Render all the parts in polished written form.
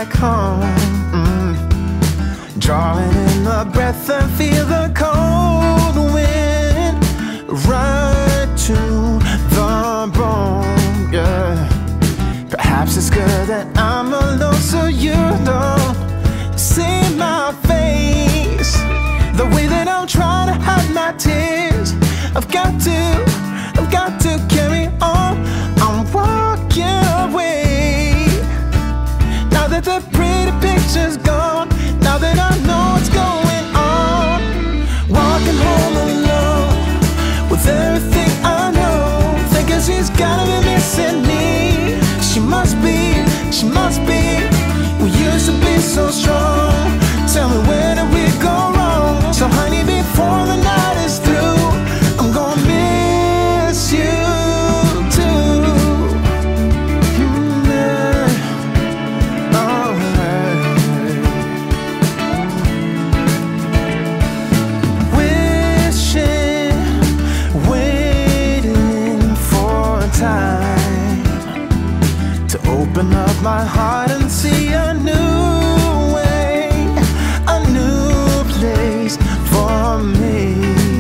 back home. Drawing in the breath and feel the cold wind right to the bone, yeah. Perhaps it's good that I'm alone so you don't see my face, the way that I'm trying to hide my tears. I've got to carry on. I'm walking away now that the pretty picture's gone. Now that I know what's going on, walking home alone with everything I know, thinking she's gotta be missing me. She must be. We used to be so strong. Tell me, where did we go wrong? So honey, before the night is through, I'm gonna miss you too. Yeah. Oh, yeah. Wishing, waiting for time to open up my heart and see a new way, a new place for me.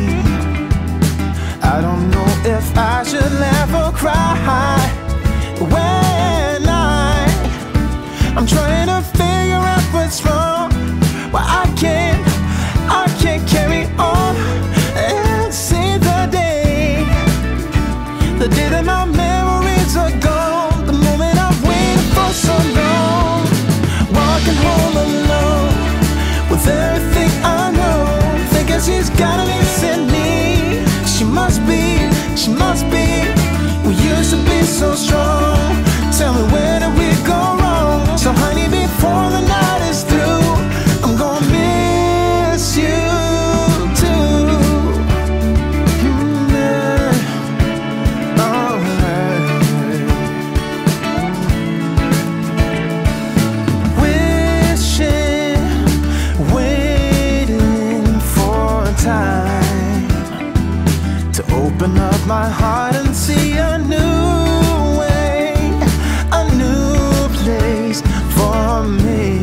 I don't know if I should laugh or cry when I'm trying to figure out what's wrong. Well, I can't carry on and see the day that my memories are gone, the moment I've waited for so long. Walking home alone with everything I know, thinking she's gotta be missing me. She must be. We used to be so strong. Tell me, where did we go wrong? So honey, before the night is through, I'm gonna miss you too. Yeah. Oh, yeah. Wishing, waiting for time to open up my heart and see a new way, a new place for me.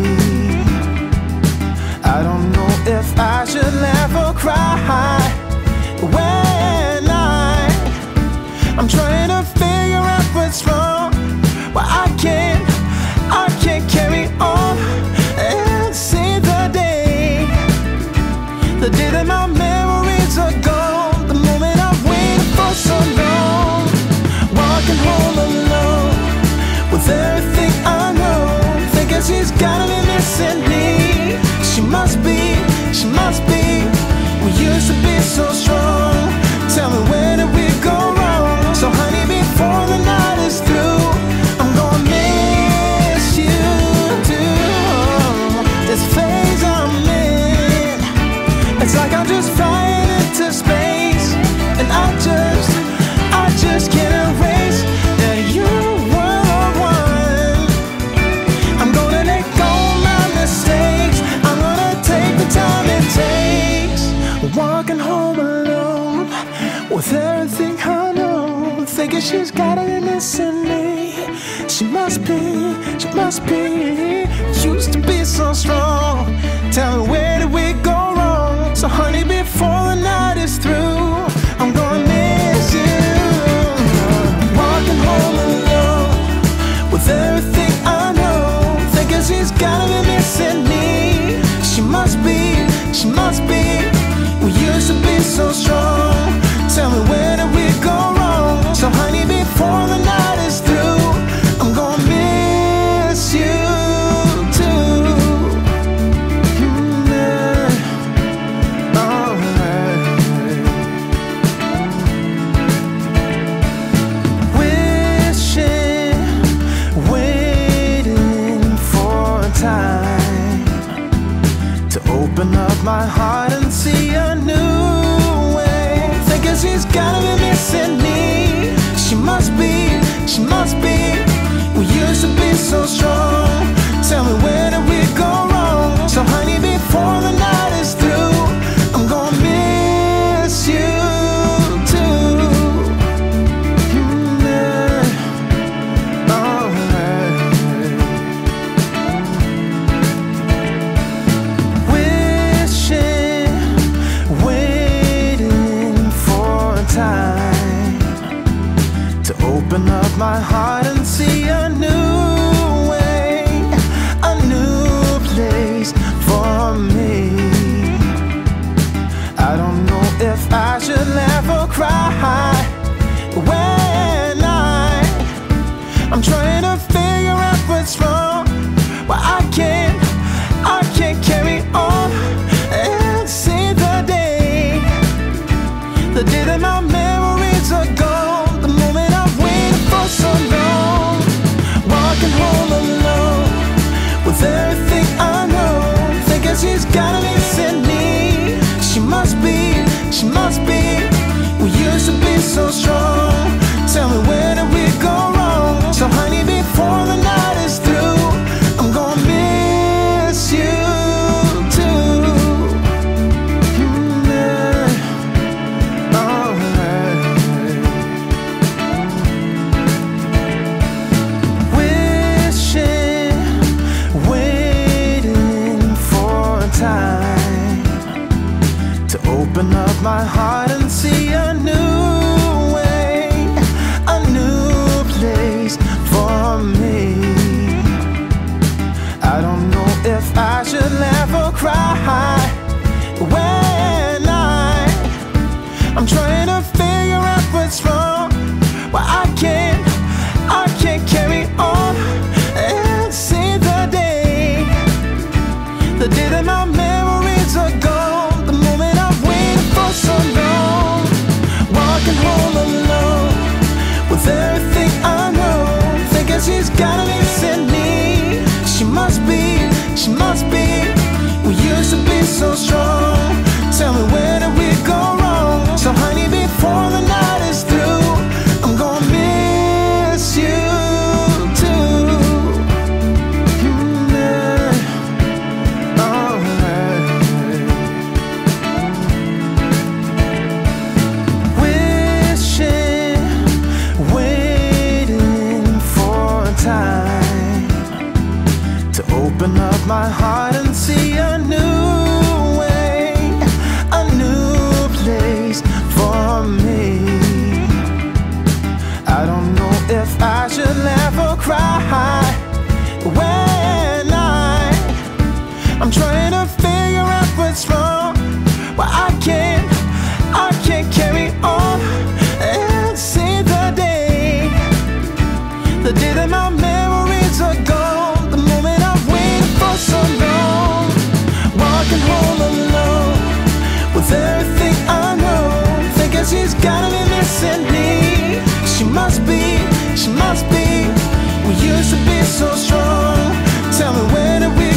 I don't know if I should laugh or cry when I'm trying to figure out what's wrong. Well, I can't carry on and see the day that my memories are gone, the moment I've waited for so long. Walking home alone with everything I know, thinking she's gotta be missing me. She must be. We used to be so strong. Tell me, where did we go wrong? So honey, before the night is through, I'm gonna miss you too. This phase I'm in, it's like I'm just flying into space, and I just can't erase that you were the one. I'm gonna let go of my mistakes. I'm gonna take the time it takes. Walking home alone with everything I know, thinking she's gotta be missing me. She must be. Used to be so strong. Tell me, where did we go wrong? So honey, before the night is through, I'm gonna miss you. Walking home alone with everything I know, thinking she's gotta be missing me. She must be. We used to be so strong. Tell me, where did we go wrong? So honey, before the night is through, I'm gonna miss you too. Yeah. Oh, yeah. Wishing, waiting for time to open up my heart and see a new way, thinking she's gotta be missing me. She must be. We used to be so strong. Tell me, where did we go wrong? So honey, before the night is through, I'm gonna miss you too. Yeah. Oh, yeah. my heart and see a new way, a new place for me. I don't know if I should laugh or cry when I'm trying to figure out what's wrong. Well, I can't carry on and see the day that my memories are gone. The moment I've waited for so long, walking home alone with everything I know, thinking she's gotta be missing me. She must be. We used to be so strong. Tell me, where did we go wrong? So honey, before the night is through, I'm gonna miss you too. Wishing, waiting for time to open up my heart and see a new way, a new place for me. I don't know if I should laugh or cry when I'm trying to figure out what's wrong. Well, I can't carry on and see the day that my memories are gone. The moment I've waited for so long, walking home alone with everything I know, thinking she's gotta be missing me. She must be. We used to be so strong. Tell me, where did we go wrong? So honey, before the night is through, I'm gonna miss you too. Wishing, waiting for time to open up my heart and see a new way, a new place for me. I don't know if I should laugh or cry when I'm trying to figure out what's wrong. Well, I can't carry on and see the day that my memories are gone. The moment I've waited for so long, walking home alone with everything I know, thinking she's gotta be missing me. She must be. We used to be so strong. Tell me, where did we